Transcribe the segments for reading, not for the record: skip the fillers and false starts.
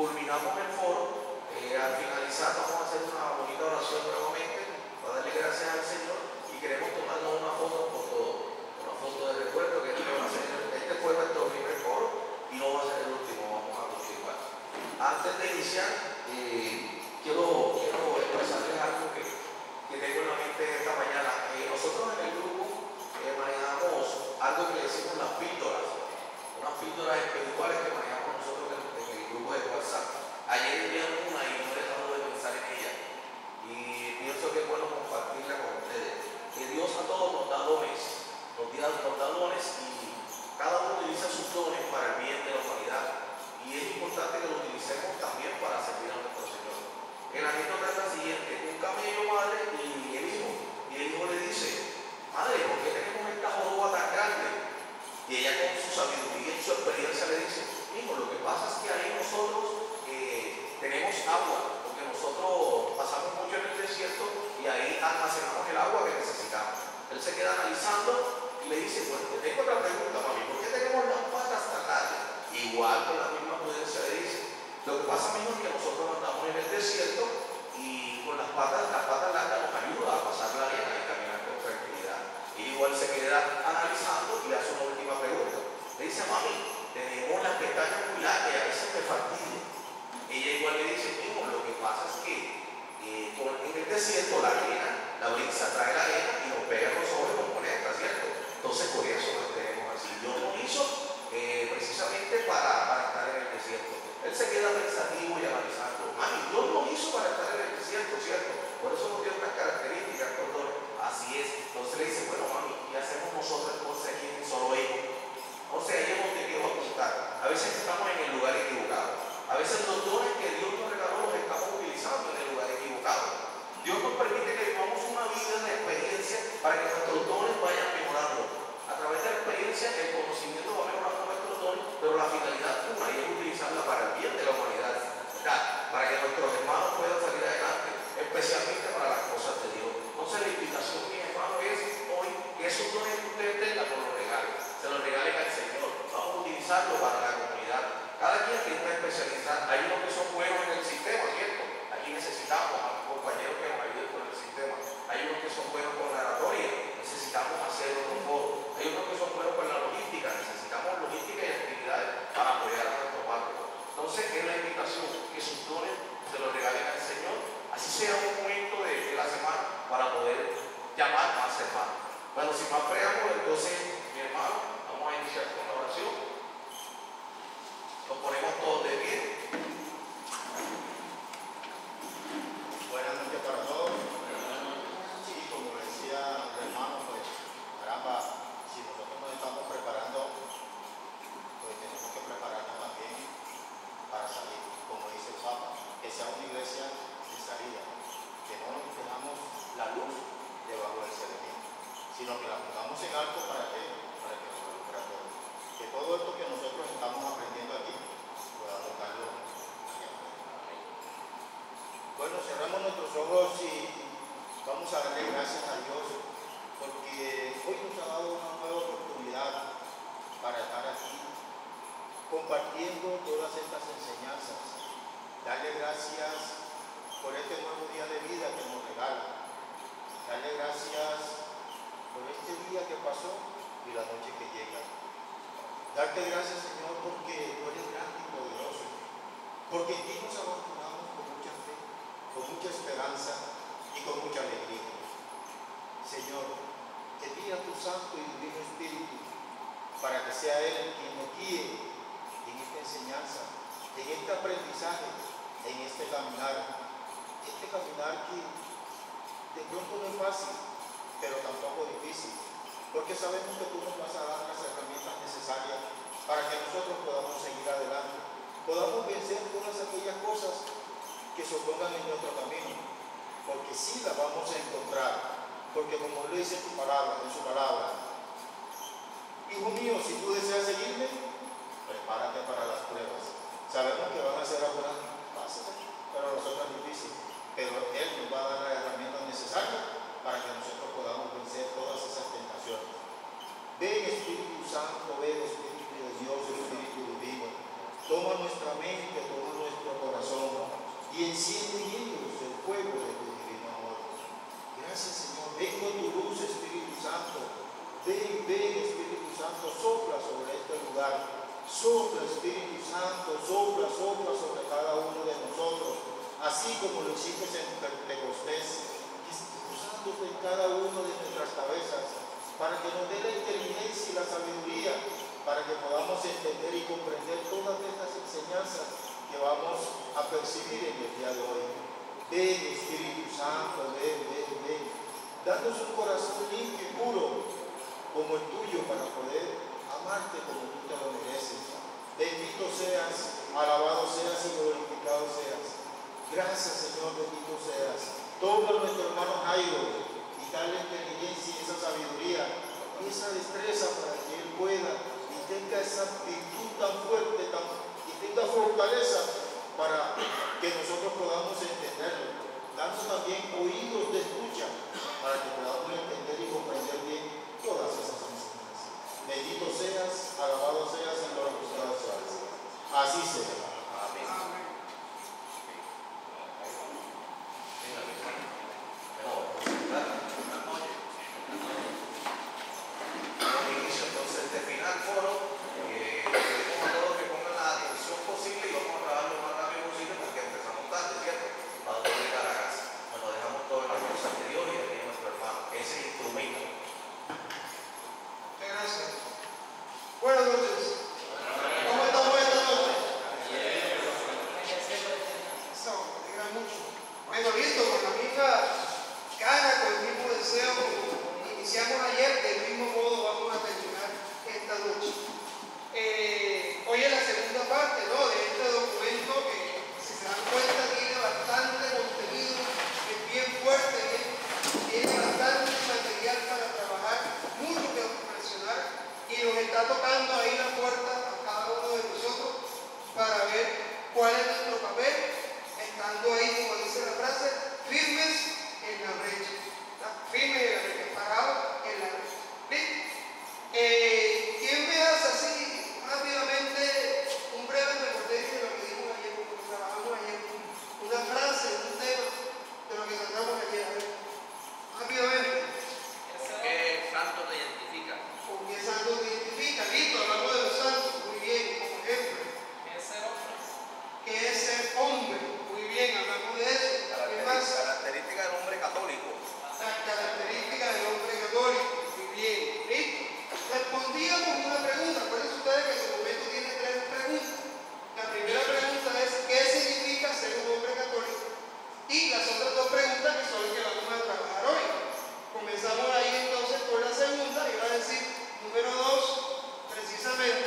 culminamos el foro. Al finalizar vamos a hacer una bonita oración nuevamente para darle gracias al Señor y queremos tomarnos una foto con todo, una foto de recuerdo que este fue nuestro primer foro y no va a ser el último, vamos a continuar. Antes de iniciar, quiero expresarles algo que tengo en la mente esta mañana. Nosotros en el grupo manejamos algo que le decimos las píldoras, unas píldoras espirituales que manejamos nosotros en el grupo de WhatsApp. Ayer enviamos una y no he dejado de pensar en ella y pienso que es bueno compartirla con ustedes. Que Dios a todos nos da dones, nos da dones y cada uno utiliza sus dones para el bien de la humanidad y es importante que lo utilicemos también para servir a nuestro Señor. El anécdota es la siguiente: un camello madre y el hijo le dice: madre, ¿por qué tenemos esta joroba tan grande? Y ella con su sabiduría y su experiencia le dice: hijo, lo que pasa es que ahí nosotros tenemos agua, porque nosotros pasamos mucho en el desierto y ahí almacenamos el agua que necesitamos. Él se queda analizando y le dice: bueno, te tengo otra pregunta, mami, ¿por qué tenemos las patas tan largas? Igual con la misma prudencia le dice: lo que pasa, amigo, es que nosotros andamos en el desierto y con las patas largas nos ayuda a pasar la arena y caminar con tranquilidad. Y igual se queda analizando y le hace una última pregunta. Le dice: mami, tenemos las pestañas muy largas y a veces me fastidia. Ella igual le dice: hijo, lo que pasa es que en el desierto la arena, la brisa trae la arena y nos pega los ojos con molesta, ¿cierto? Entonces por eso nos tenemos así. Dios nos hizo precisamente para estar en el desierto. Él se queda pensativo y analizando: mami, Dios nos hizo para estar en el desierto, ¿cierto? Por eso nos dio unas características, perdón. Así es. Entonces le dice: bueno, mami, ¿qué hacemos nosotros entonces aquí en un solo hijo? Entonces ahí es donde quiero apuntar. A veces estamos en el lugar equivocado. A veces los dones que Dios nos regaló los estamos utilizando en el lugar equivocado. Dios nos permite que vivamos una vida de experiencia para que nuestros dones vayan mejorando. A través de la experiencia, el conocimiento va mejorando nuestros dones, pero la finalidad una es utilizarla para el bien de la humanidad, ¿verdad? Para que nuestros hermanos puedan salir adelante, especialmente para las cosas de Dios. Entonces la invitación, mi hermano, es hoy que esos dones que ustedes tengan, nos los regalen, se los regalen al Señor. Vamos a utilizarlo para la comunidad. Cada quien tiene una especialidad. Hay unos que son buenos en el sistema, ¿cierto? Aquí necesitamos a compañeros que nos ayuden con el sistema. Hay unos que son buenos con la oratoria, necesitamos hacer otro foro. Hay unos que son buenos con la logística, necesitamos logística y actividades para apoyar a nuestro barrio. Entonces es la invitación que sus dones se los regalen al Señor, así sea un momento de la semana para poder llamar más hermanos. Bueno, sin más preámbulo, entonces, mi hermano, vamos a iniciar con la oración. Nos ponemos todos de pie. Buenas noches para todos. Sí, como decía el hermano, pues, caramba, si nosotros nos estamos preparando, pues tenemos que prepararnos también para salir, como dice el Papa, que sea una iglesia de salida, que no nos dejamos la luz debajo del celemín, sino que la pongamos en alto. ¿Para qué? Para que nos alumbre a todos. Que todo esto que nosotros estamos aprendiendo aquí podamos darlo allá afuera. Bueno, cerramos nuestros ojos y vamos a darle gracias a Dios porque hoy nos ha dado una nueva oportunidad para estar aquí compartiendo todas estas enseñanzas. Darle gracias por este nuevo día de vida que nos regala. Darle gracias por este día que pasó y la noche que llega. Darte gracias, Señor, porque tú eres grande y poderoso, porque en ti nos abandonamos con mucha fe, con mucha esperanza y con mucha alegría. Señor, te pido a tu Santo y Divino Espíritu para que sea Él quien nos guíe en esta enseñanza, en este aprendizaje, en este caminar que de pronto no es fácil, pero tampoco difícil, porque sabemos que tú nos vas a dar las herramientas necesarias para que nosotros podamos seguir adelante, podamos vencer todas aquellas cosas que se opongan en nuestro camino, porque sí las vamos a encontrar, porque como lo dice tu palabra, en su palabra: hijo mío, si tú deseas seguirme, prepárate para las pruebas. Sabemos que van a ser algunas fáciles, pero las otras difíciles, pero Él nos va a dar las herramientas necesarias para que nosotros podamos vencer todas esas tentaciones. Ven, Espíritu Santo, ven, Espíritu de Dios, Espíritu Divino, toma nuestra mente, toma nuestro Santo, sopla sobre este lugar. Sopla, Espíritu Santo, sopla sobre cada uno de nosotros, así como lo hiciste en Pentecostés, usándote en cada una de nuestras cabezas, para que nos dé la inteligencia y la sabiduría, para que podamos entender y comprender todas estas enseñanzas que vamos a percibir en el día de hoy. Ven, Espíritu Santo, ven, danos un corazón limpio y puro como el tuyo, para poder amarte como tú te lo mereces. Bendito seas, alabado seas y glorificado seas. Gracias, Señor, bendito seas. Toma a nuestro hermano Jairo y dale inteligencia y esa sabiduría y esa destreza para que él pueda y tenga esa virtud tan fuerte y tenga fortaleza para que nosotros podamos entenderlo. Danos también oídos de escucha para que podamos entender y comprender bien todas esas enseñanzas. Bendito seas, alabado seas y glorificado seas. Así será. Amén. Inicio entonces este final foro. Pedimos a todos que pongan la atención posible y vamos a trabajar lo más rápido posible porque empezamos tarde, ¿cierto? Para poder llegar a la casa. Nos dejamos todo en las cosas de Dios y de nuestro hermano. Ese instrumento. Muchas gracias. Buenas noches. ¿Cómo estamos esta noche? Eso, me alegra mucho. Bueno, listo, con la misma cara, con el mismo deseo, iniciamos ayer, del mismo modo vamos a terminar esta noche. Hoy es la segunda parte, ¿no?, de este documento que, si se dan cuenta, tiene bastante contenido, es bien fuerte, tiene bastante material para trabajar, mucho que reflexionar, y nos está tocando ahí la puerta a cada uno de nosotros para ver cuál es nuestro papel, estando ahí, como dice la frase, firmes en la brecha, firmes en la brecha, parados en la brecha. ¿Quién me hace así rápidamente un breve recorderis de lo que dijimos ayer, porque trabajamos ayer, una frase, un tema de lo que tratamos ayer? A ver, rápidamente. ¿Con qué santo te identifica? ¿Con qué santo te identifica? Listo, hablamos de los santos, muy bien, como ejemplo. ¿Qué es ser hombre? ¿Qué es ser hombre? Muy bien, hablamos de eso. ¿Qué más? Característica del hombre católico. Las características del hombre católico. Muy bien, listo. Respondíamos una pregunta. Acuérdense ustedes que el documento tiene 3 preguntas. La primera pregunta es: ¿qué significa ser un hombre católico? Y las otras 2 preguntas, que son las que vamos a trabajar hoy. Comenzamos ahí entonces por la segunda, iba a decir número 2, precisamente,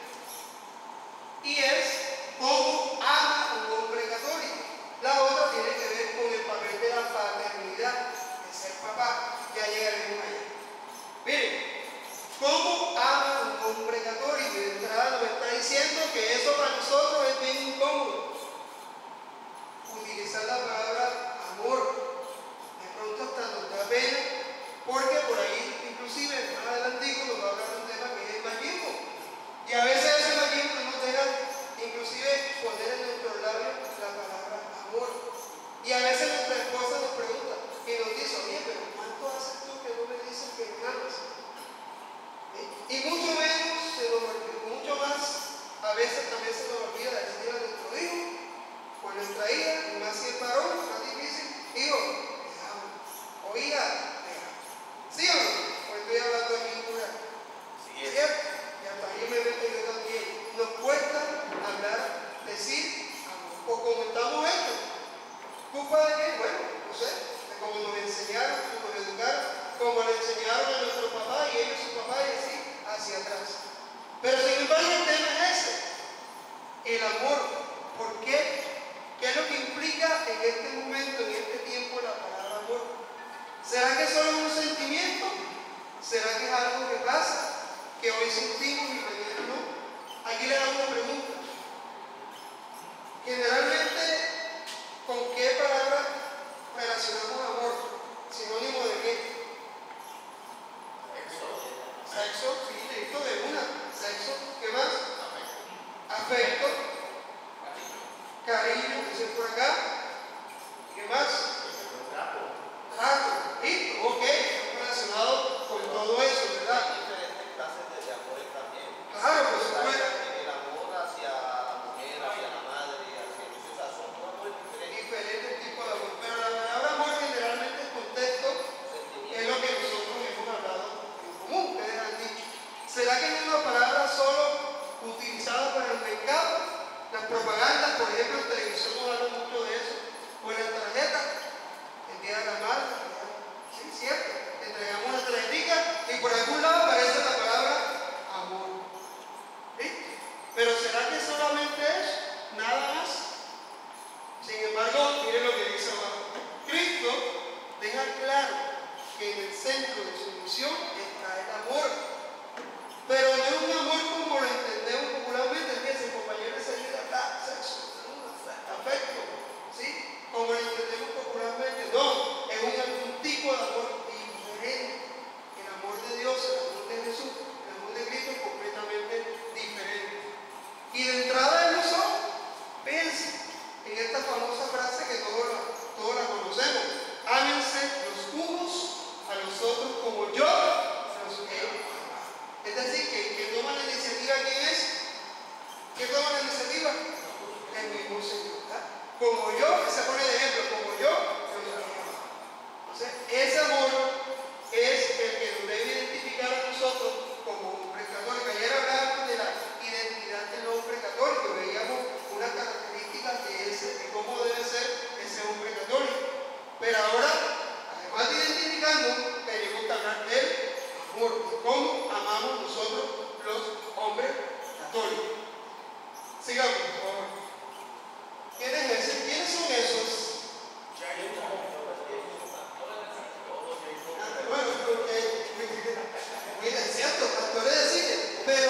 y es: ¿cómo ama un hombre católico? La otra tiene que ver con el papel de la paternidad, de ser papá. Ya llegaremos allá. Miren, ¿cómo ama un hombre católico? Y de entrada nos está diciendo que eso para nosotros es bien incómodo. Utilizar la palabra amor. De pronto hasta nos da pena, porque por ahí, inclusive más adelantico, nos va a hablar de un tema que es el machismo. Y a veces ese machismo nos deja inclusive poner en nuestros labios la palabra amor. Y a veces nuestra esposa nos pregunta y nos dice: oye, pero ¿cuánto haces tú que no me dices que me amas? Y mucho menos, mucho más, a veces también se nos olvida decir a nuestro hijo o a nuestra hija, y más si es varón, más difícil: hijo, te amo. O hija, te amo. ¿Sí o no? Pues estoy hablando aquí en plural. ¿Cierto? Y hasta ahí me meto yo también. Nos cuesta hablar, decir amor. O como estamos hechos. ¿Culpa de qué? Bueno, no sé, de cómo nos enseñaron, cómo nos educaron, como le enseñaron a nuestro papá y ellos a su papá, y así hacia atrás. Pero sin embargo el tema es ese: el amor. ¿Por qué? ¿Qué es lo que implica en este momento, en este tiempo, la palabra amor? ¿Será que solo es un sentimiento? ¿Será que es algo que pasa, que hoy sentimos y mañana no? Aquí le damos una pregunta. Generalmente, ¿con qué palabra relacionamos amor? ¿Sinónimo de qué? Sexo, sí, listo, de una. Sexo, ¿qué más? Afecto, cariño, dicen por acá. ¿Qué más? Trato, listo, ok, relacionado con todo eso, ¿verdad? Diferentes clases de amor es una palabra solo utilizada para el mercado? Las propagandas, por ejemplo, en televisión nos hablan mucho de eso. O en la tarjeta, el día de la madre, sí, cierto. Entregamos una tarjetita y por algún lado aparece la palabra amor. ¿Sí? Pero ¿será que solamente eso? Nada más. Sin embargo, miren lo que dice abajo. Cristo deja claro que en el centro de su misión está el amor. Pero no es un amor como lo entendemos popularmente, fíjense, compañeros, seguida, sexo, afecto, ¿sí? Como lo entendemos popularmente. No, es un tipo de amor diferente. El amor de Dios, el amor de Jesús, el amor de Cristo es completamente diferente. Y de entrada en nosotros, piensen en esta famosa frase que todos la conocemos: ámense los unos a los otros como yo los he amado. Es decir, que toma la iniciativa, ¿quién es? ¿Quién toma la iniciativa? El mismo Señor. ¿Verdad? Como yo, que se pone de ejemplo, como yo los he amado. Entonces, ese amor es el que nos debe identificar a nosotros como hombres católicos. Ayer hablábamos de la identidad del hombre católico, veíamos una característica de cómo debe ser ese hombre católico. Pero ahora, además de identificarnos, tenemos que hablar del amor, de cómo amamos nosotros los hombres católicos. Sigamos, por favor. ¿Quién es ese? ¿Quiénes son esos? Bueno, porque, mira, es cierto, actores de cine, pero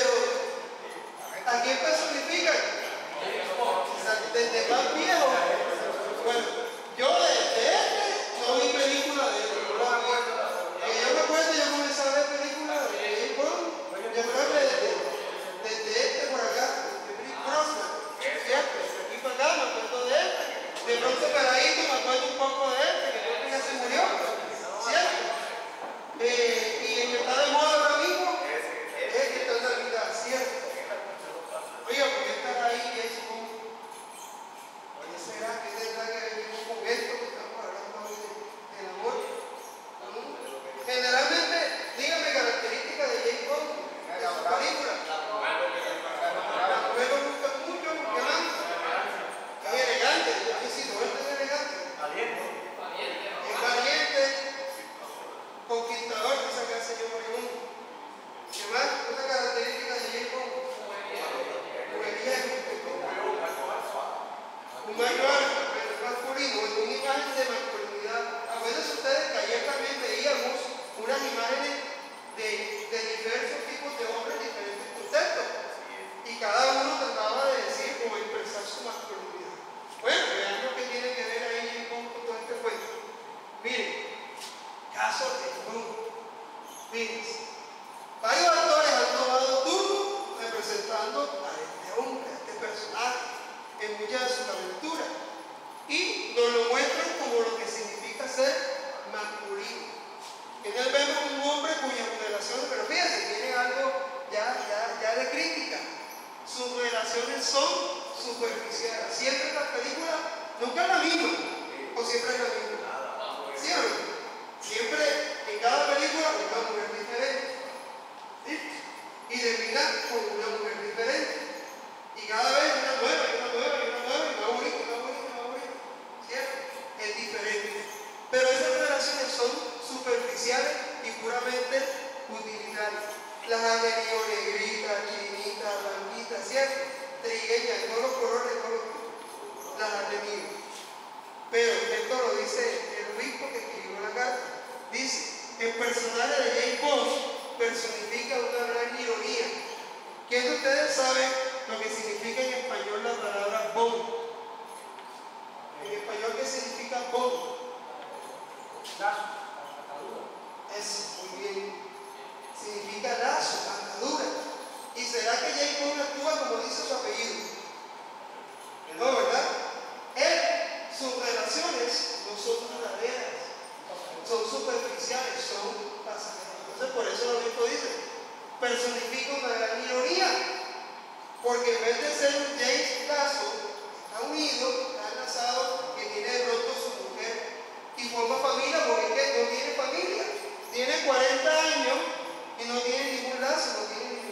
¿a quién personifican? Desde más viejo. Bueno, yo de este no vi película de él. Yo me acuerdo, yo comencé a ver películas de James Bond. Yo creo que desde este por acá, de Rick Brosnan, ¿cierto? De aquí para acá me acuerdo de él. De pronto Peladito me acuerdo un poco de él, que creo que ya se murió, ¿cierto? Y el que está de moda ahora mismo es el que está en la vida, ¿cierto? Oiga, ¿por qué estar ahí es como? Oye, ¿será que tendrá que ver con esto que estamos hablando hoy del amor? Generalmente, dígame características de James Bond, de su película. La mujer me gusta mucho, ¿qué más? Es elegante, yo sí, no es elegante. Es valiente, conquistador, que saca el señor moribundo. ¿Qué más? Otra característica de James Bond. Un mayor, pero masculino, es una imagen de masculinidad. Acuérdense ustedes que ayer también veíamos unas imágenes de diversos tipos de hombres en diferentes contextos. Y cada uno trataba de decir o expresar su masculinidad. Bueno, vean lo que tiene que ver ahí con todo este cuento. Miren, caso de Bruno. Fíjense, varios actores han tomado turno representando a este hombre, a este personaje, en muchas de sus aventuras. Y nos lo muestran como lo que significa ser masculino. En él vemos un hombre cuyas relaciones, pero fíjense, tiene algo ya de crítica. Sus relaciones son superficiales. Siempre en las películas, nunca es la misma, o siempre es la misma. ¿Sí o no? Siempre, en cada película, una mujer diferente. ¿Sí? Y termina con una mujer diferente. Y cada vez una nueva, y una nueva, y una nueva, y más bonita, y más bonita, y más bonita. ¿Cierto? Es diferente. Pero esas relaciones son superficiales y puramente utilitarias. Las han tenido negritas, chinitas, blanquitas, ¿cierto? Trigueñas, todos los colores, las han tenido. Pero esto lo dice el obispo que escribió la carta. Dice, el personaje de James Bond personifica una gran ironía. ¿Quién de ustedes sabe lo que significa en español la palabra Bond? En español, ¿qué significa Bond? Eso, muy bien. Significa lazo, atadura. ¿Y será que James Bond actúa como dice su apellido? No, ¿verdad? Él, sus relaciones no son duraderas, son superficiales, son pasajeras. Entonces, por eso el obispo dice, personifica una gran ironía, porque en vez de ser un James Lazo, está unido, está enlazado, que tiene de pronto su mujer y forma familia, porque no tiene familia, tiene 40 años y no tiene ningún lazo, no tiene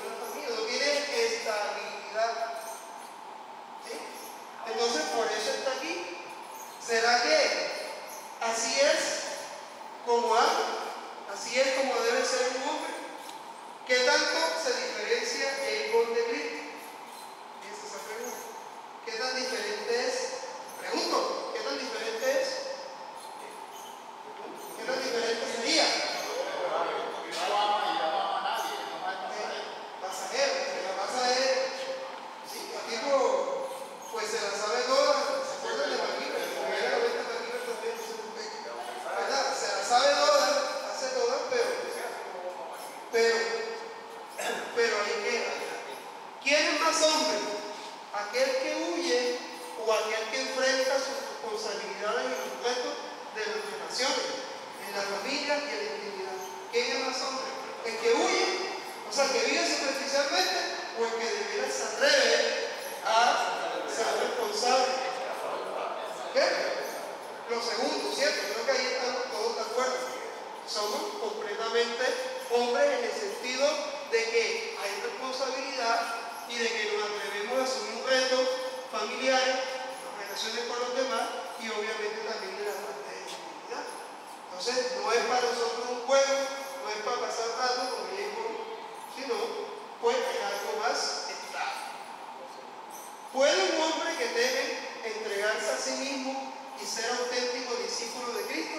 más hombre? ¿Aquel que huye o aquel que enfrenta sus responsabilidades y los retos de las relaciones, en la familia y en la intimidad? ¿Quién es más hombre? ¿El que huye? O sea, el que vive superficialmente, o el que de veras se atreve a ser responsable. ¿Qué? Lo segundo, ¿cierto? Creo que ahí estamos todos de acuerdo. Somos completamente hombres en el sentido de que hay responsabilidad y de que nos atrevemos a asumir retos familiares, relaciones con los demás y obviamente también de la parte de intimidad. Entonces, no es para nosotros un juego, no es para pasar rato como digo, sino pues hay algo más estable. ¿Puede un hombre que teme entregarse a sí mismo y ser auténtico discípulo de Cristo?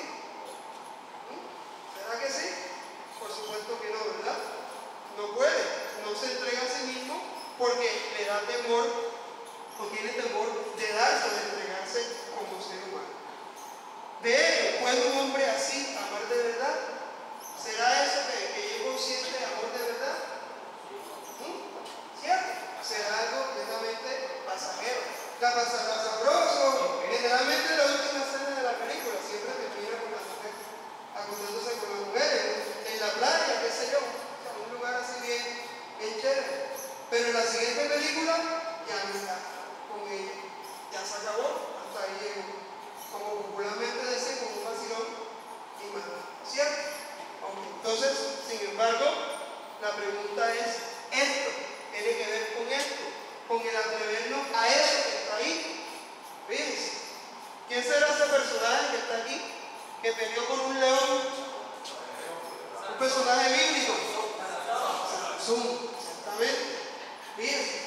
¿Será que sí? Por supuesto que no, ¿verdad? No puede, no se entrega a sí mismo porque le da temor o tiene temor de darse o de entregarse como ser humano. De hecho, ¿puede un hombre así amar de verdad? ¿Será eso que yo consciente de amor de verdad? ¿Cierto? Será algo completamente pasajero. La pasará sabroso. Generalmente la última escena de la película siempre termina con la mujer acostándose con las mujeres en la playa, qué sé yo, en un lugar así bien chévere. Pero en la siguiente película ya no está con ella, ya se acabó, hasta ahí llegó, como popularmente dicen, como un vacilón y más, ¿cierto? Entonces, sin embargo, la pregunta es, esto tiene que ver con esto, con el atrevernos a eso que está ahí. Fíjense, ¿quién será ese personaje que está aquí, que peleó con un león? Un personaje bíblico. Sansón, exactamente. Fíjense,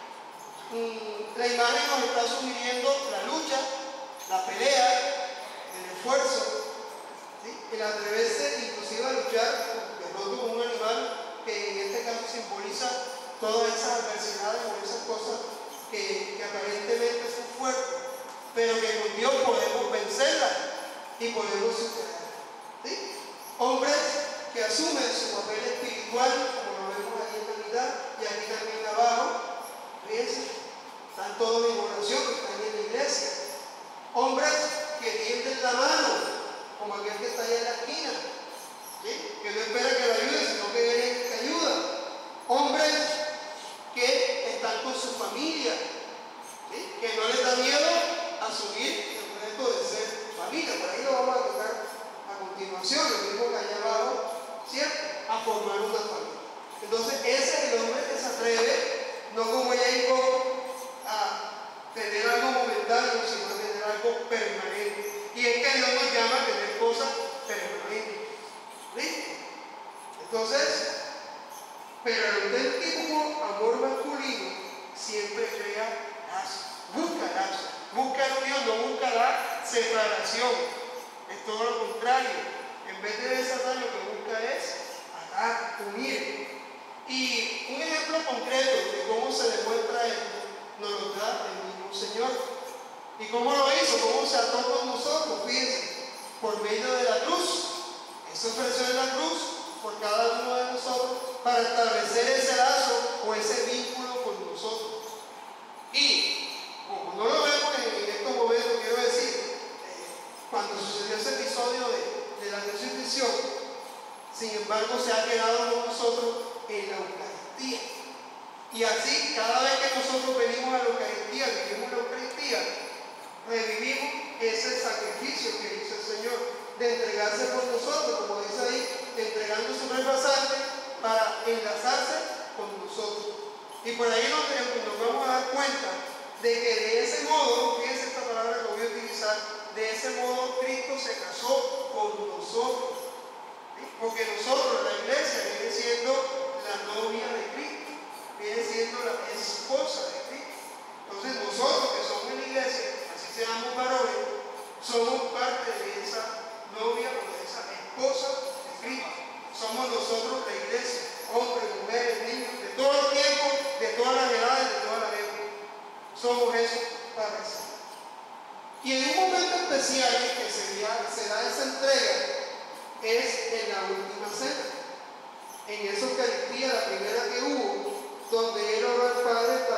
la imagen nos está sugiriendo la lucha, la pelea, el esfuerzo, ¿sí? El atreverse inclusive a luchar de pronto con un animal que en este caso simboliza todas esas adversidades o esas cosas que aparentemente son fuertes, pero que con Dios podemos vencerlas y podemos superar. ¿Sí? Hombres que asumen su papel espiritual, como lo vemos ahí en la mitad y aquí también abajo. Fíjense, están todos en oración, están en la iglesia. Hombres que tienden la mano, como aquel que está allá en la esquina, ¿sí? Que no espera que lo ayude, sino que viene que ayuda. Hombres que están con su familia, ¿sí? Que no les da miedo asumir el reto de ser familia. Por ahí lo vamos a tocar a continuación, lo mismo que allá abajo, ¿cierto? A formar una familia. Entonces, ese es el hombre que se atreve, no como Jacob, a tener algo momentáneo, sino a tener algo permanente. Y es que Dios nos llama a tener cosas permanentes. ¿Listo? Entonces, pero el auténtico amor masculino siempre crea lazos, busca la unión, no busca la separación. Es todo lo contrario. En vez de desatar, lo que busca es atar, unir. Y un ejemplo concreto de cómo se demuestra esto nos lo da el mismo Señor. ¿Y cómo lo hizo? ¿Cómo se ató con nosotros? Fíjense, por medio de la cruz. Él se ofreció en la cruz por cada uno de nosotros para establecer ese lazo o ese vínculo con nosotros. Y como no lo vemos en estos momentos, quiero decir, cuando sucedió ese episodio de la crucifixión, sin embargo se ha quedado con nosotros en la Eucaristía. Y así, cada vez que nosotros venimos a la Eucaristía, vivimos la Eucaristía, revivimos ese sacrificio que hizo el Señor de entregarse por nosotros, como dice ahí, entregando su sangre para enlazarse con nosotros. Y por ahí nos vamos a dar cuenta de que de ese modo, fíjense esta palabra que voy a utilizar, de ese modo Cristo se casó con nosotros. ¿Sí? Porque nosotros, la iglesia, viene siendo la novia de Cristo, viene siendo la esposa de Cristo. Entonces nosotros que somos en la iglesia, así seamos varones, somos parte de esa novia o de esa esposa de Cristo. Somos nosotros la iglesia, hombres, mujeres, niños, de todos los tiempos, de todas las edades, de todas las épocas. Somos eso para eso. Y en un momento especial que se da esa entrega es en la última cena. En esa Eucaristía, la primera que hubo, donde él oró al Padre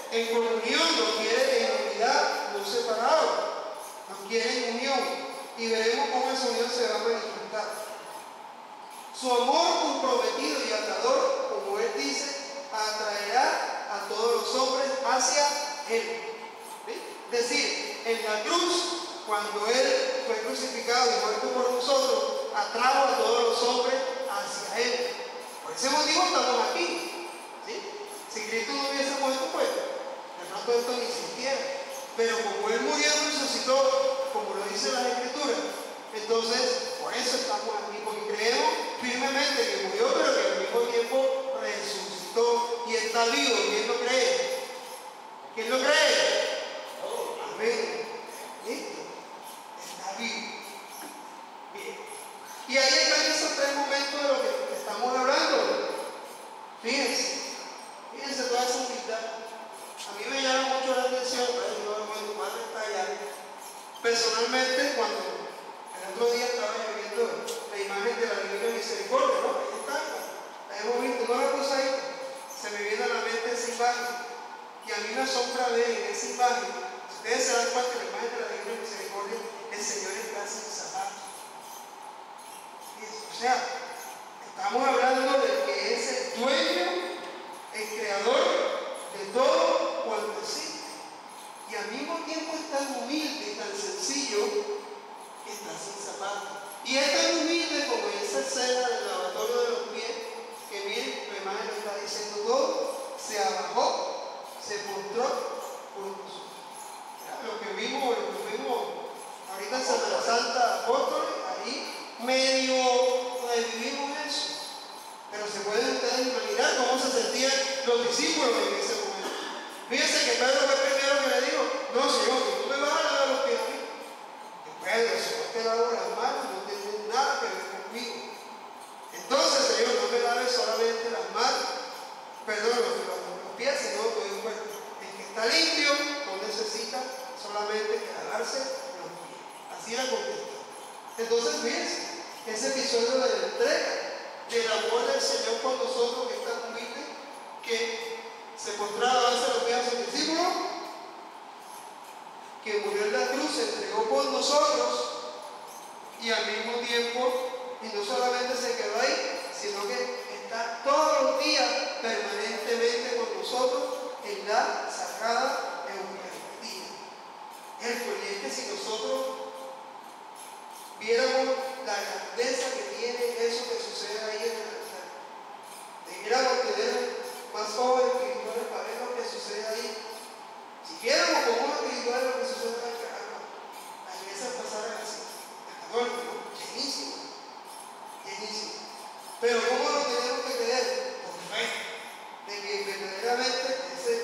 en comunión, nos quiere en unidad, no separado, nos quiere en unión, y veremos cómo esa unión se va a manifestar. Su amor comprometido y atador, como él dice, atraerá a todos los hombres hacia él. ¿Sí? Es decir, en la cruz, cuando él fue crucificado y muerto por nosotros, atrajo a todos los hombres hacia él. Por ese motivo estamos aquí. ¿Sí? Si Cristo no hubiese muerto, pues de pronto esto ni existiera. Pero como él murió y resucitó, como lo dicen las Escrituras, entonces por eso estamos aquí, porque creemos firmemente que murió, pero que al mismo tiempo resucitó y está vivo. ¿Quién lo cree? ¿Quién lo cree? Amén. ¿Listo? Está vivo. Bien. Y ahí están esos tres momentos de lo que estamos hablando. Fíjense toda esa humildad. A mí me llama mucho la atención, cuando padre está allá. Personalmente, cuando el otro día estaba viendo la imagen de la Divina Misericordia, ¿no? Ahí está, la hemos visto, no la puse ahí. Se me viene a la mente esa imagen. Y a mí me asombra ver en esa imagen, si ustedes se dan cuenta, la imagen de la Divina Misericordia, el Señor está sin zapatos. O sea, estamos hablando de que es el dueño, el creador de todo cuanto existe. Y al mismo tiempo es tan humilde y tan sencillo que está sin zapatos. Y es tan humilde como esa escena del lavatorio de los pies, que miren, la imagen lo está diciendo todo, se abajó, se postró por nosotros. Lo que vimos ahorita en Semana Santa Apóstoles, ahí medio vivimos eso. Pero se pueden ustedes imaginar cómo se sentían los discípulos en ese momento. Fíjense que Pedro fue el primero que le dijo: no, Señor, que tú me vas a lavar los pies a mí. Y Pedro, si no te lavo las manos, no tienes nada que ver conmigo. Entonces, Señor, no me laves solamente las manos, perdón, los pies, sino todo el cuerpo. El que está limpio no necesita solamente que lavarse los pies. Así la contestó. Entonces, fíjense, ese episodio de la entrega, del amor del Señor con nosotros, que es tan humilde, que se postraba a darse los pies a sus discípulos, que murió en la cruz, se entregó por nosotros, y al mismo tiempo, y no solamente se quedó ahí, sino que está todos los días permanentemente con nosotros en la sagrada Eucaristía. Y es que si nosotros viéramos la grandeza que tiene eso que sucede ahí en el altar, debiéramos tener más ojos espirituales para ver lo que sucede ahí. Si viéramos con ojos espirituales lo que sucede en el altar, las iglesias pasaran así, ¿no? Llenísimo. Pero ¿cómo lo tenemos que creer? Por fe, de que verdaderamente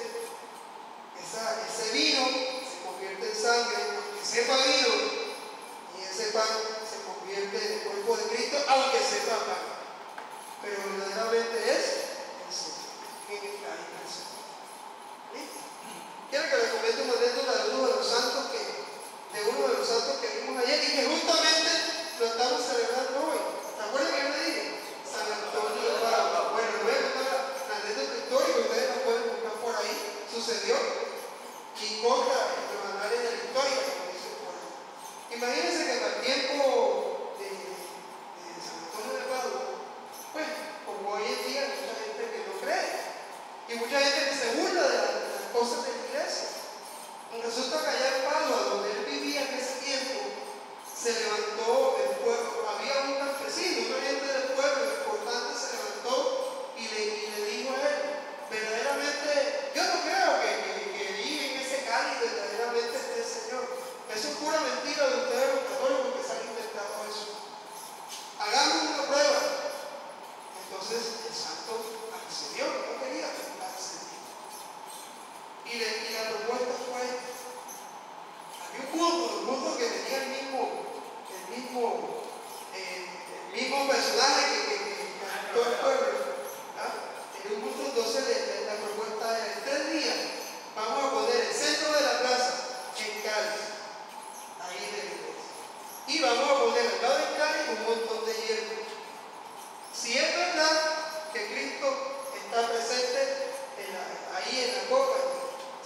ese vino se convierte en sangre, aunque sepa vino, y ese pan se convierte en el cuerpo de Cristo, aunque sepa pan. Pero verdaderamente es el Señor, quien está ahí presente. ¿Listo? Quiero que les comente una anécdota de uno de los santos que vimos ayer y que justamente lo estamos celebrando hoy. ¿Se acuerdan que yo le dije? San Antonio de Padua. Bueno, les voy a contar la anécdota histórica, ustedes la pueden buscar por ahí. Sucedió y corta en los anales de la historia, como dice por ahí. Imagínense que para el tiempo de San Antonio de Padua, pues, como hoy en día hay mucha gente que no cree y mucha gente que se burla de las cosas de la iglesia. Resulta que allá en Padua, donde él vivía en ese tiempo, se levantó el pueblo, había un campesino, una gente del pueblo importante se levantó y le dijo a él: verdaderamente, yo no creo que ahí en ese cáliz verdaderamente esté el Señor. Eso es pura mentira de ustedes los católicos que se han inventado eso. Hagamos una prueba. Entonces el santo accedió, no quería, pero accedió. Y la propuesta fue: había un mundo que tenía el mismo personaje que cantó el pueblo. En un mundo, entonces la propuesta era: en 3 días vamos a poner el centro de la plaza en cáliz, ahí de la iglesia. Y vamos a poner al lado del cáliz un montón de hierro. Si es verdad que Cristo está presente ahí en la copa,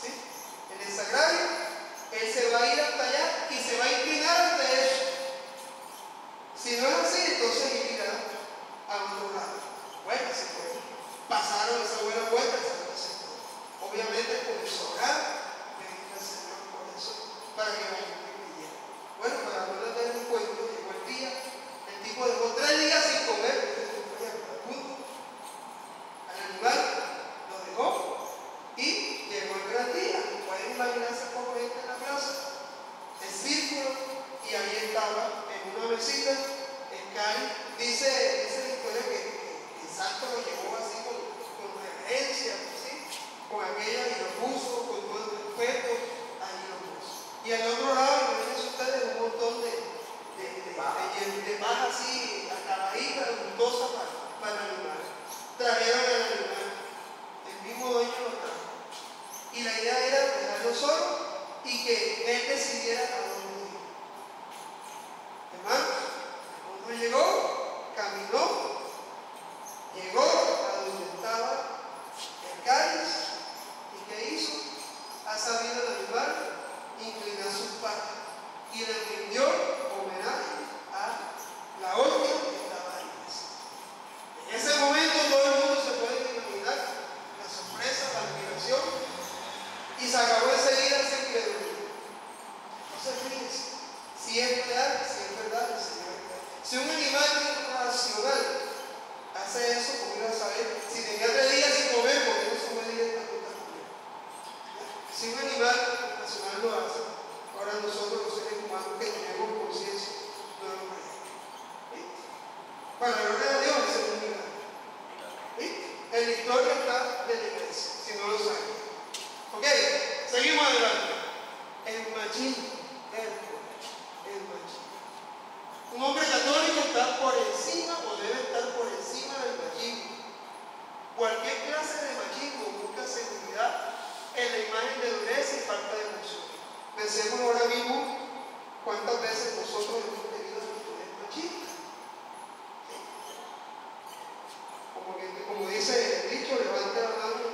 caminar hace poco gente en la plaza, el círculo, y ahí estaba en una mesita, el Cari, dice la historia que el santo lo llevó así con reverencia, ¿sí? Con aquella y lo puso con todo el respeto, ahí lo puso. Y al otro lado, imagínense ustedes, un montón de bajas así, acabaditas, gustosas para el animal. Trajeron al animal, el mismo dueño lo trajo. Y la idea era dejarlo solo y que él decidiera a dónde ir. Hermanos, cuando llegó, caminó, llegó a donde estaba el cáliz, y ¿qué hizo? Ha sabido el animal inclinar sus patas y le rindió homenaje a la hostia que estaba ahí. En ese momento todo el mundo se puede imaginar la sorpresa, la admiración, y se acabó enseguida esa incredulidad. Entonces fíjense, si es real, si es verdad, el Señor es real. Si un animal racional hace eso, ¿cómo iba a saber? Si tenía 3 días sin comer, ¿por qué no se puede directamente a comer? Si un animal racional lo hace, ahora nosotros los seres humanos que tenemos conciencia, no lo hacemos. Para la gloria de Dios, ese es un milagro. En la historia está de la iglesia, si no lo saben. Ok, seguimos adelante. El machismo, el machismo. Un hombre católico está por encima o debe estar por encima del machismo. Cualquier clase de machismo busca seguridad en la imagen de dureza y falta de emoción. Pensemos ahora mismo cuántas veces nosotros hemos tenido actitudes machistas. Como dice el dicho, levante la mano.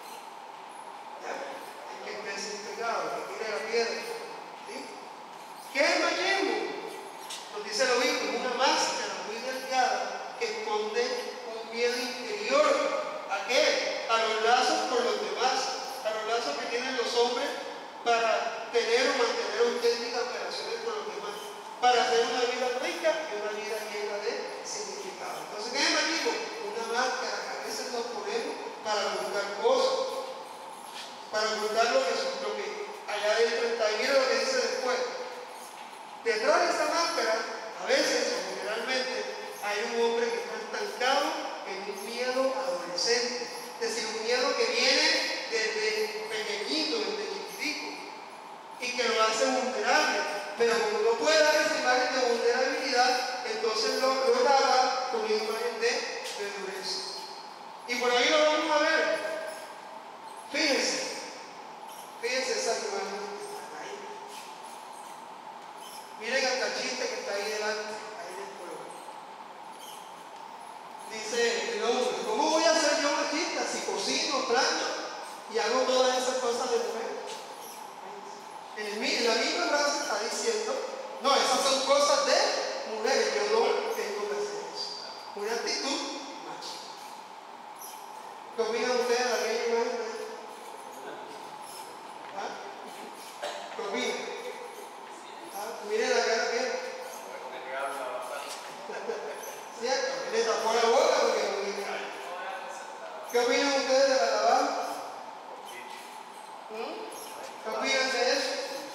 El que esté sin pecado, que tire la piedra. ¿Sí? ¿Qué es el machismo? Nos dice el obispo, es una máscara muy delgada que esconde un miedo interior. ¿A qué? A los lazos con los demás, a los lazos que tienen los hombres para tener o mantener auténticas relaciones con los demás, para hacer una vida rica y una vida llena de significado. Entonces, ¿qué es el machismo? Una máscara que a veces nos ponemos para buscar cosas, para ocultar lo que allá adentro está. Y mira lo que dice después. Detrás de esa máscara, a veces o generalmente, hay un hombre que está estancado en un miedo adolescente. Es decir, un miedo que viene desde pequeñito, desde chiquitico, y que lo hace vulnerable. Pero como no puede dar esa imagen de vulnerabilidad, entonces lo tapa con una imagen de dureza. Y por ahí lo vamos a ver. Fíjense esa imagen que están ahí. Miren al cachiste que está ahí delante, ahí del pueblo. Dice el hombre, ¿cómo voy a ser yo machista si cocino, plancho y hago todas esas cosas de mujer? En la misma frase está diciendo, no, esas son cosas de mujeres, yo no tengo que hacer eso. Una actitud machista. ¿Qué opinan ustedes de aquella imagen? ¿Qué opinan? Miren la cara que ¿cierto? Le tapó la boca porque no viene. ¿Qué opinan ustedes de la lavanda? ¿Qué opinan de eso?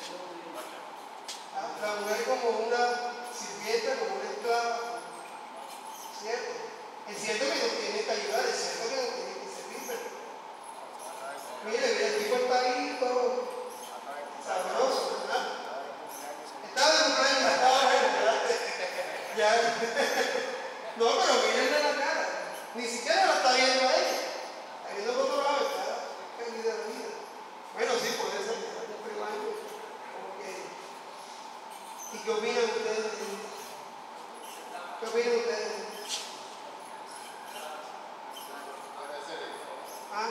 La mujer como una sirvienta, como una esclava, ¿cierto? Es cierto que nos tiene que ayudar, es cierto que nos tiene que servir, pero mire, el tipo está ahí todo sabroso, ¿verdad? Estaba de cumpleaños, estaba bueno, ¿verdad? Ya. No, pero mírenle la cara, ni siquiera la está viendo a ella, está viendo por otro lado, está feliz de la vida. Bueno, sí, puede ser que está cumpliendo años. ¿Y qué opinan ustedes de esto? ¿Qué opinan ustedes de esto? ¿Ah?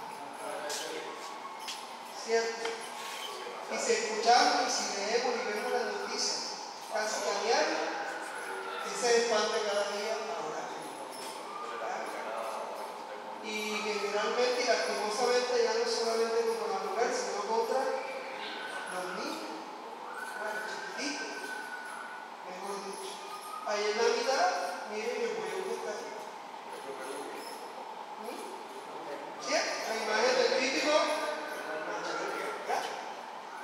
¿Cierto? Y si escuchamos y si leemos y vemos las noticias casi a diario, se espanta cada día ahora. Y generalmente y lastimosamente ya no solamente contra la mujer, sino contra los niños, chiquititos, mejor dicho. Ahí en Navidad, miren el huevo que está ahí. ¿Sí? La imagen del típico.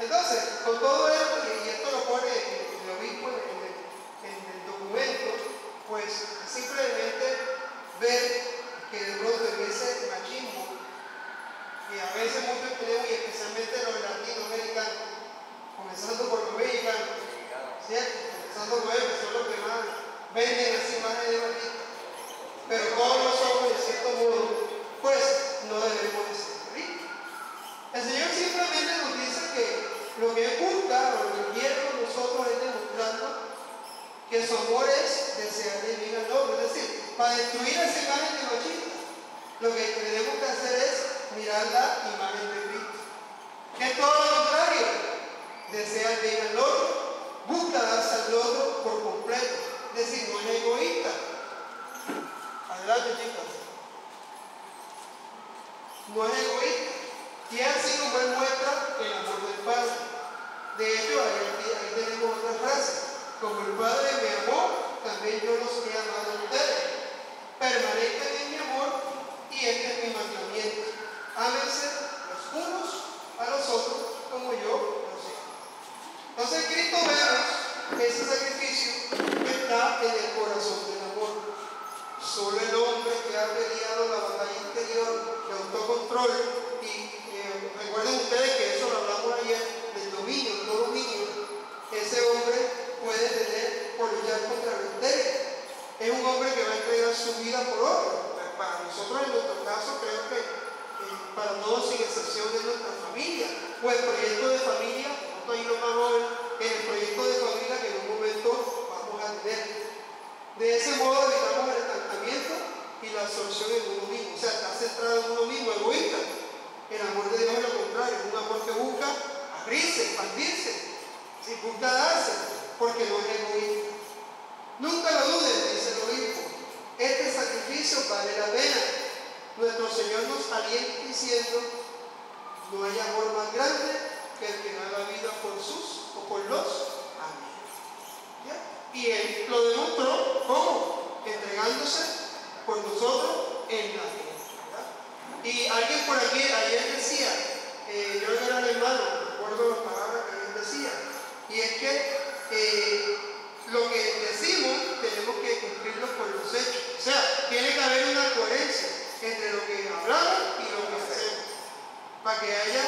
Entonces, con todo esto, y esto lo pone el obispo en el documento, pues simplemente ver que de pronto en ese machismo que a veces muchos tenemos, y especialmente los latinoamericanos, comenzando por los mexicanos, ¿cierto? Comenzando por ellos, que son los que más venden esa imagen de Batista, pero todos nosotros, de cierto modo, pues no debemos de ser ricos. El Señor simplemente nos dice que lo que busca, o lo que quiere con nosotros es demostrarnos que su amor es desear el bien al otro. Es decir, para destruir esa imagen de machista, lo que tenemos que hacer es mirar la imagen de Cristo, que es todo lo contrario, desea el bien al otro, busca darse al otro por completo, es decir, no es egoísta. Adelante, chicas. No es egoísta, y así como él muestra el amor del Padre. De hecho, ahí tenemos otra frase: como el Padre me amó, también yo los he amado a ustedes. Permanezcan en mi amor, y este es mi mandamiento: ámense los unos a los otros como yo los amo. Entonces, en Cristo vemos ese sacrificio que está en el corazón del amor. Solo el hombre que ha peleado la batalla interior de autocontrol, y recuerden ustedes que eso lo hablamos ayer del dominio, todo dominio, ese hombre puede tener por luchar contra el débil. Es un hombre que va a entregar su vida por otro. Para nosotros, en nuestro caso, creo que para todos, sin excepción de nuestra familia, o el proyecto de familia, nosotros ahí lo vamos a ver en el proyecto de familia que en un momento vamos a tener. De ese modo evitamos el estancamiento y la absorción en uno mismo. O sea, está centrado en uno mismo, egoísta. El amor de Dios es lo contrario, es un amor que busca abrirse, expandirse, busca darse, porque no es egoísta. Nunca lo duden, dice el obispo, este sacrificio vale la pena. Nuestro Señor nos alienta diciendo: no hay amor más grande que el que da la vida por sus o por los amigos. ¿Ya? Y Él lo demostró, ¿cómo? Entregándose por nosotros en la vida. Y alguien por aquí ayer decía, yo creo que era el hermano, recuerdo las palabras que él decía, y es que lo que decimos tenemos que cumplirlo por los hechos. O sea, tiene que haber una coherencia entre lo que hablamos y lo que hacemos, para que haya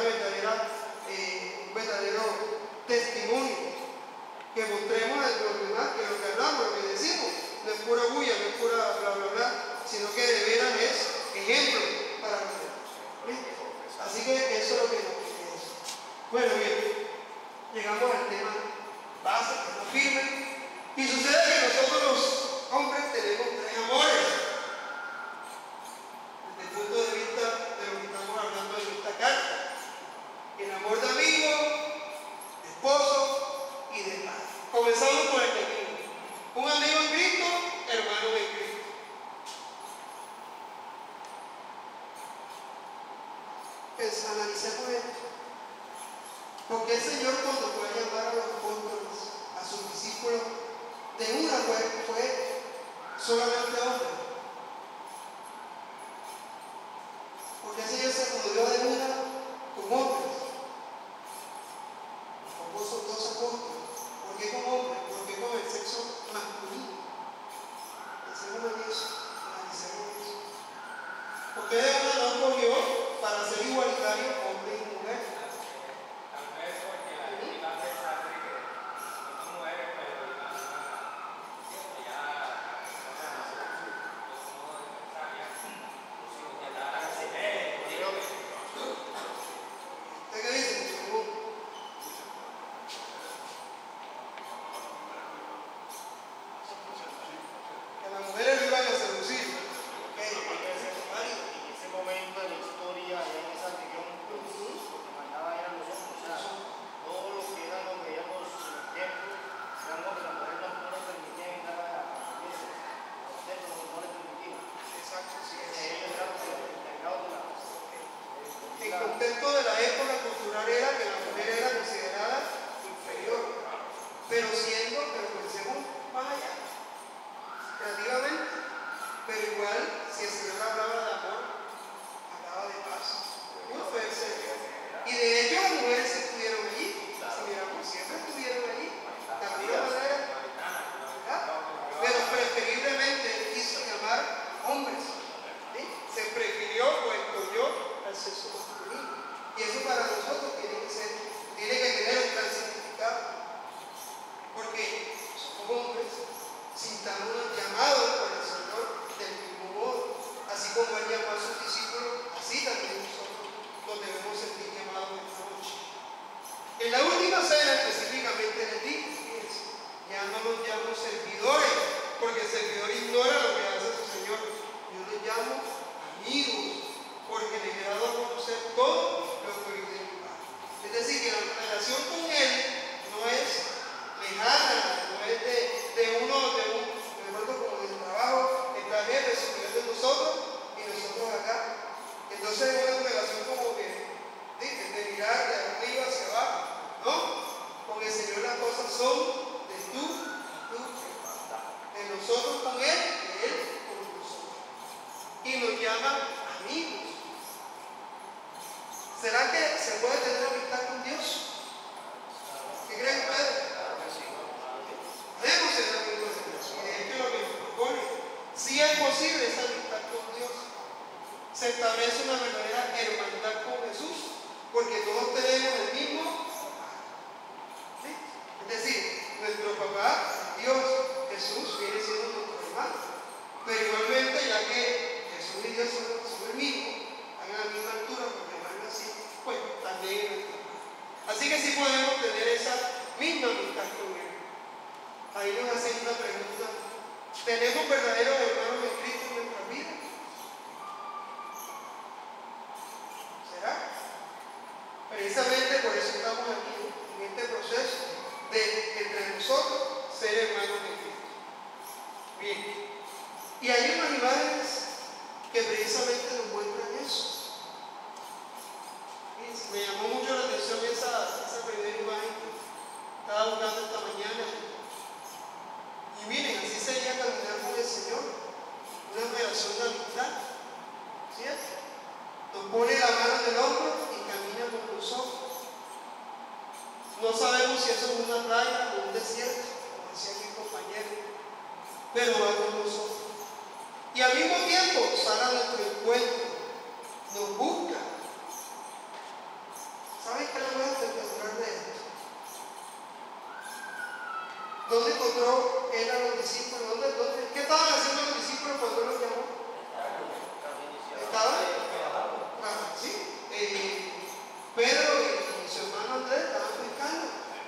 un verdadero testimonio, que mostremos a los demás que lo que hablamos, lo que decimos, no es pura bulla, no es pura bla bla bla, sino que de veras es ejemplo para los demás. Así que eso es lo que nos queremos. Bueno, bien, llegamos al tema base, tema firme, y sucede que nosotros los hombres tenemos tres amores. Desde el punto de vista de lo que estamos hablando en esta carta: el amor de amigo, de esposo y de padre. Comenzamos con el amigo. Un amigo en Cristo, hermano en Cristo. Pues analicemos esto. Porque el Señor, cuando fue a llamar a los apóstoles, a sus discípulos, de una fue solamente hombre. Porque el Señor se rodeó de una con hombres. Los famosos 2 apóstoles. ¿Por qué con hombres? ¿Por qué con el sexo masculino? Pensemos en eso, analicemos eso. Porque Dios no escogió para ser igualitario hombre y mujer. Tal vez porque la realidad es que las mujeres, pero ya ¿Usted qué dice? Que las mujeres lo iban a seducir. En ese momento de la historia, allá en esa región, pues, lo que mandaba eran los hombres. O sea, todo lo que eran los veíamos en el templo, eran hombres. Las mujeres no les permitían entrar a la iglesia. Los templos no les permitían. Exacto, sí. Ellos eran los encargados de la. El contexto de la época cultural era que la mujer era considerada inferior, pero pensemos más allá, creativamente, pero igual, si el Señor hablaba de amor, hablaba de paz. Uno fue el Señor. Y de hecho las mujeres se estuvieron allí. Y eso para nosotros tiene que tener un gran significado. Porque somos hombres, sintamos llamados por el Señor del mismo modo. Así como Él llamó a sus discípulos, así también nosotros nos debemos sentir llamados esta noche. En la última cena específicamente les digo, fíjense, ya no los llamo servidores, porque el servidor ignora lo que hace su Señor. Yo los llamo amigos, porque les he dado a conocer todo lo que oí de mi Padre. Es decir, que la relación con Él no es lejana, no es de un, de pronto como en el trabajo, está el jefe superior de nosotros y nosotros acá. Entonces es una relación como que de mirar de arriba hacia abajo, ¿no? Con el Señor las cosas son de tú, de nosotros con Él, de Él con nosotros. Y nos llaman amigos. ¿Será que se puede tener amistad con Dios? ¿Qué creen ustedes? Debemos ser amigos de Dios. Y de hecho lo que nos propone, si es posible esa amistad con Dios, se establece una verdadera hermandad con Jesús, porque todos tenemos el mismo papá. ¿Sí? Es decir, nuestro papá, Dios, Jesús, viene siendo nuestro hermano. Pero igualmente, ya que Jesús y Dios son el mismo, están a la misma altura, porque llamarlo así, pues también es nuestro hermano. Así que sí podemos tener esa misma amistad con Él. Ahí nos hacen una pregunta: ¿tenemos verdaderos hermanos en Cristo en nuestra vida? ¿Será? Precisamente por eso estamos aquí, en este proceso de entre nosotros ser hermanos de Cristo. Bien, y hay unas imágenes que precisamente nos muestran eso. Fíjense, me llamó mucho la atención esa primera imagen que estaba buscando esta mañana. Y miren, así sería caminar con el Señor, una relación de amistad, ¿cierto? Nos pone la mano en el hombro y camina con nosotros. No sabemos si eso es una playa o un desierto, como decía mi compañero, pero va con nosotros. Y al mismo tiempo sale a nuestro encuentro, nos busca. ¿Saben qué es lo más espectacular de esto? ¿Dónde encontró él a los discípulos? ¿Qué estaban haciendo los discípulos cuando él los llamó? ¿Estaban? Sí. Pedro y su hermano Andrés estaban pescando.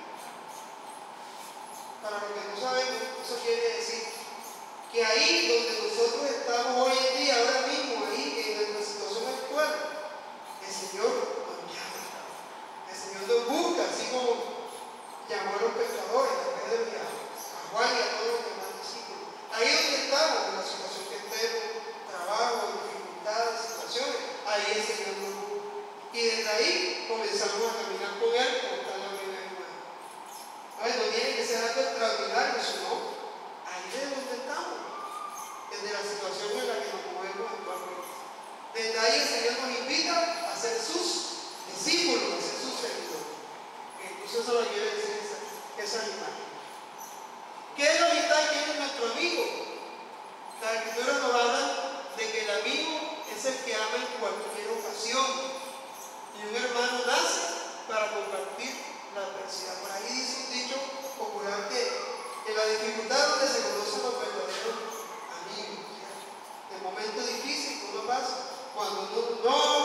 Para los que no sabemos, eso quiere decir que ahí donde nosotros estamos hoy en día, ahora mismo, ahí en nuestra situación actual, el Señor nos llama. El Señor nos busca, así como llamó a los pescadores, a Pedro y a Juan y a todos los demás discípulos. Ahí donde estamos, en la situación que estemos, trabajo, dificultades, situaciones, ahí el Señor nos busca. Y desde ahí comenzamos a caminar con Él como está en la primera imagen. No tiene que ser algo extraordinario, sino ahí es donde estamos, desde la situación en la que nos movemos actualmente. Desde ahí el Señor nos invita a ser sus discípulos, a ser sus seguidores. Incluso eso lo quiere decir esa imagen. ¿Qué es la amistad que es nuestro amigo? La Escritura nos habla de que el amigo es el que ama en cualquier ocasión. Y un hermano nace para compartir la adversidad. Por ahí dice un dicho popular que en la dificultad donde se conocen los verdaderos amigos. El momento difícil que uno pasa, cuando uno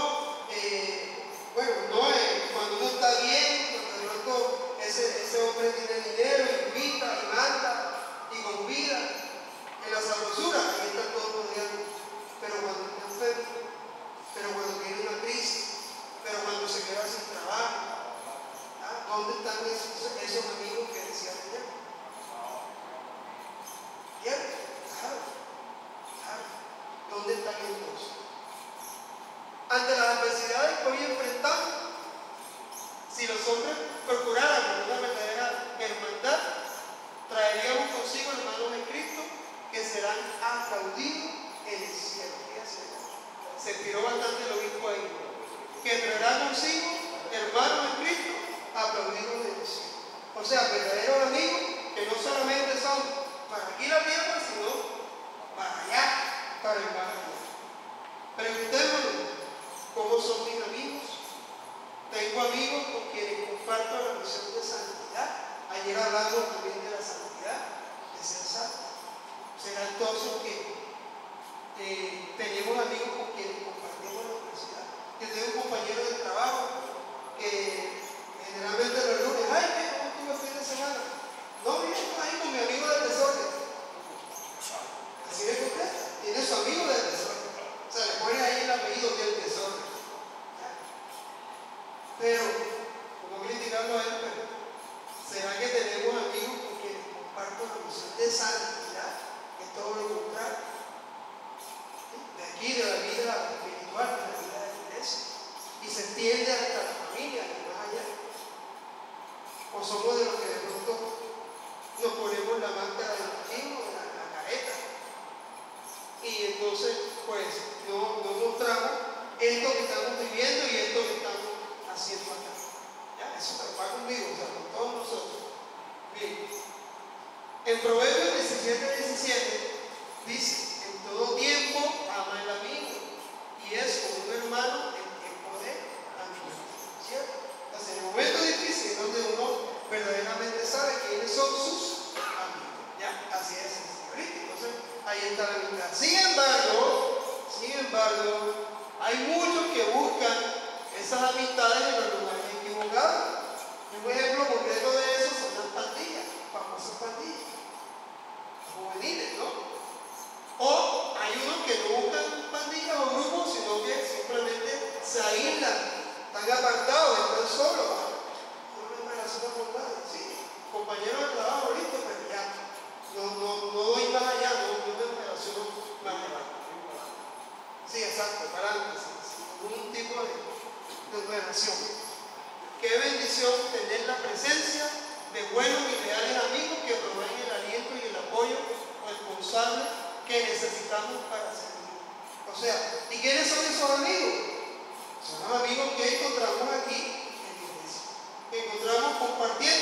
cuando uno está bien, cuando de pronto ese hombre tiene dinero, invita y manda y convida. En la sabrosura, ahí está todo rodeando. Pero cuando está enfermo, pero cuando tiene una crisis, pero cuando se queda sin trabajo, ¿dónde están esos amigos que decían ayer? ¿Cierto? Claro. ¿Dónde están entonces? Ante las adversidades que hoy enfrentamos, si los hombres procuraran una verdadera hermandad, traeríamos consigo hermanos en Cristo que serán aplaudidos en el cielo. Se inspiró bastante el obispo ahí. Que traerá consigo hermanos en Cristo aplaudidos en el cielo. O sea, verdaderos amigos que no solamente son para aquí la tierra, sino para allá, para el mar allá. Preguntémonos, ¿cómo son mis amigos? Pero, como criticando a él, pero ¿será que tenemos amigos con quienes comparto la visión de santidad? Que es todo lo contrario. De aquí, de la vida espiritual, de la vida de la iglesia. Y se extiende hasta la familia y más allá. O somos de los que de pronto nos ponemos la máscara del bautismo, la careta. Y entonces, pues, no mostramos esto que estamos viviendo y esto que estamos haciendo acá. ¿Ya? Eso va conmigo, o sea, con todos nosotros. Bien. En Proverbios 17:17 dice: en todo tiempo ama el amigo y es como un hermano en tiempo de angustia. ¿Cierto? Entonces, en el momento difícil donde uno verdaderamente sabe quiénes son sus amigos. ¿Ya? Así es. Entonces, ahí está la verdad. Sin embargo, hay muchos que buscan esas amistades en los lugares equivocados. Un ejemplo concreto de eso son las pandillas, famosas pandillas juveniles, ¿no? O hay unos que no buscan pandillas o grupos, sino que simplemente se aíslan, están apartados, están solos. No me relaciono con nadie, sí, compañeros de trabajo, listo, pero ya no doy más allá, no me relaciono más allá. Sí, exacto, parálisis, un tipo de relación. Qué bendición tener la presencia de buenos y reales amigos que proveen el aliento y el apoyo responsable que necesitamos para servir. O sea, ¿y quiénes son esos amigos? Son los amigos que encontramos aquí en la iglesia, que encontramos compartiendo